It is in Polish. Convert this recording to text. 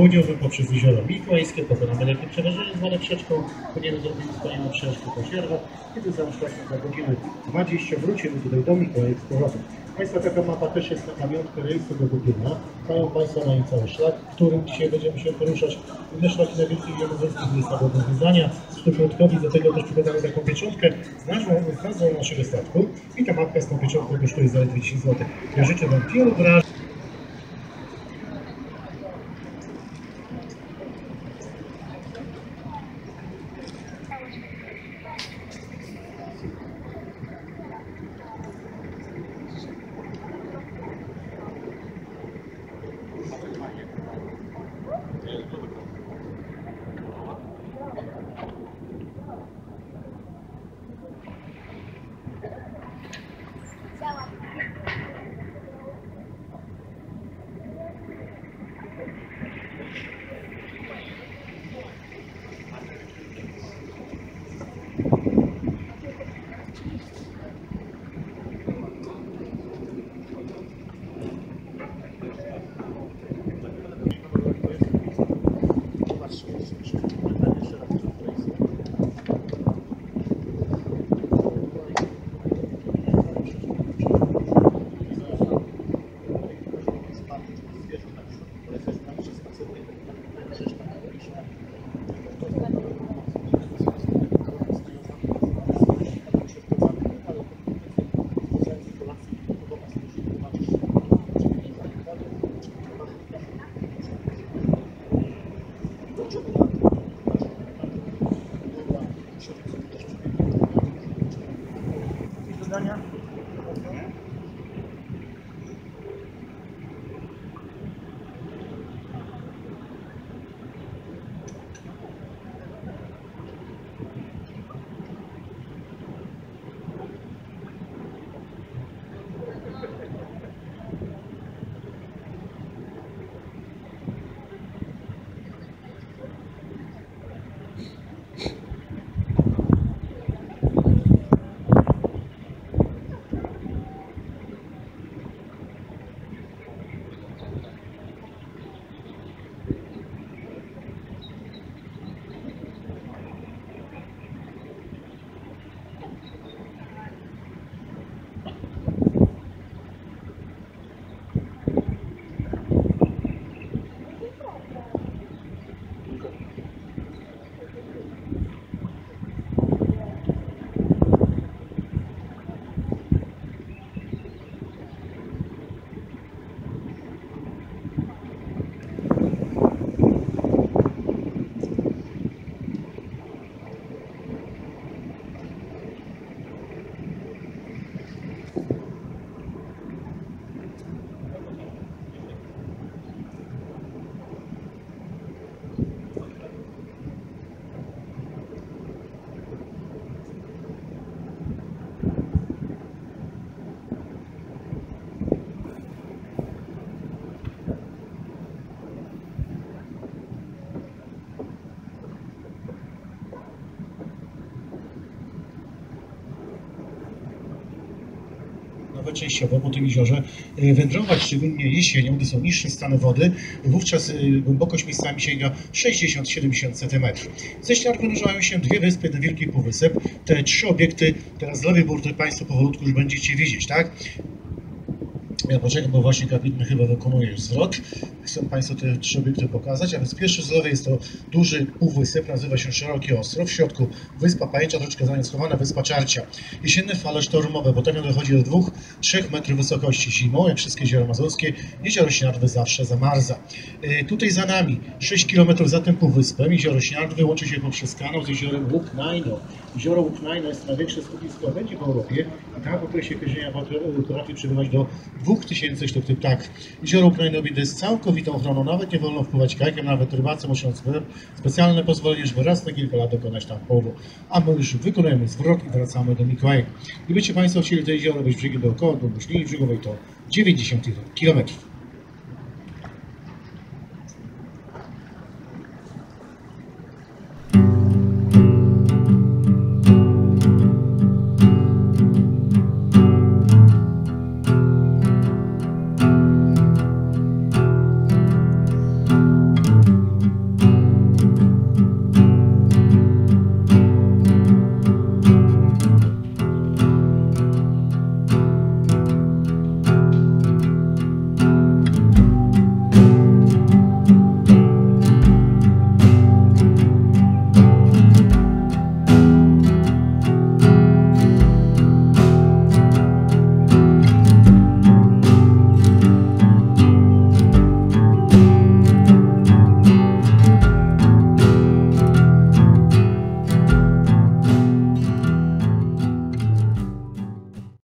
południowym poprzez jezioro Mikołajskie, pokonamy lekkie przeważenie zwane Przeczką, płyniemy drogą wspaniałą Przeczkę po Sierwach i tym samym czasem za godzinę 20 wrócimy tutaj do Mikołajek z powrotem. Państwa, taka mapa też jest na pamiątkę rejsu do Gubina. Mają Państwo na niej cały szlak, którym dzisiaj będziemy się poruszać. Inne szlaki na wielkich zielonogórskich miejscach do odwiedzania. Sztukrotkowi do tego też przygotowamy taką pieczątkę z nazwą naszego statku. I ta mapka z tą pieczątką kosztuje zaledwie 10 zł. Ja życzę Wam wielu wrażeń. Częściowo po tym jeziorze wędrować, szczególnie jesienią, gdy są niższe stany wody, wówczas głębokość miejscami sięga 60-70 cm. Ze Śniar wynurzają się dwie wyspy, jeden wielki półwysep. Te trzy obiekty, teraz z lewej burty Państwo powolutku już będziecie widzieć, tak? Ja poczekam, bo właśnie kapitan chyba wykonuje już zwrot. Chcę Państwu te trzy obiekty pokazać, a więc pierwszy z lewej jest to duży półwysep, nazywa się Szeroki Ostrów. W środku wyspa Pajęcza, troszeczkę za nią schowana wyspa Czarcia. Jesienne fale sztormowe, potrafią dochodzi do 2-3 metrów wysokości zimą, jak wszystkie jeziora mazurskie. Jezioro Śniardwy zawsze zamarza. Tutaj za nami, 6 km za tym półwyspem, jezioro Śniardwy łączy się poprzez kanał z jeziorem Łuknajno. Jezioro Łuknajno jest największe skupisko łabędzi w Europie i tam w okresie kierzenia potrafi przybywać do 2000 sztuk tych ptaków. Jezioro Łuknajno objęte jest całkowitą ochroną, nawet nie wolno wpływać kajakiem, nawet rybacy muszą specjalne pozwolenie, żeby raz na kilka lat dokonać tam połowu. A my już wykonujemy zwrot i wracamy do Mikołajek. Gdybyście Państwo chcieli to jezioro być brzegiem dookoła, do Muszlini Brzegowej, to 90 km.